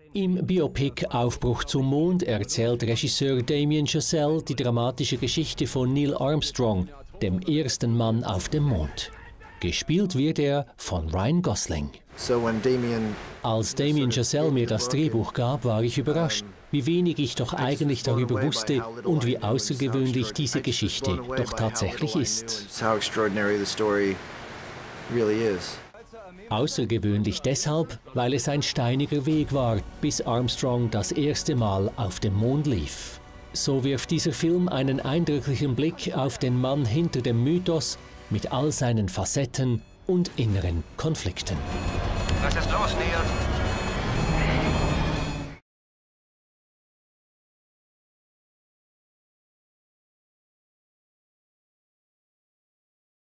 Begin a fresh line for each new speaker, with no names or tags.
Im Biopic Aufbruch zum Mond erzählt Regisseur Damien Chazelle die dramatische Geschichte von Neil Armstrong, dem ersten Mann auf dem Mond. Gespielt wird er von Ryan Gosling. Als Damien Chazelle mir das Drehbuch gab, war ich überrascht, wie wenig ich doch eigentlich darüber wusste und wie außergewöhnlich diese Geschichte doch tatsächlich ist. Außergewöhnlich deshalb, weil es ein steiniger Weg war, bis Armstrong das erste Mal auf dem Mond lief. So wirft dieser Film einen eindrücklichen Blick auf den Mann hinter dem Mythos mit all seinen Facetten und inneren Konflikten.
Was ist los, Neil?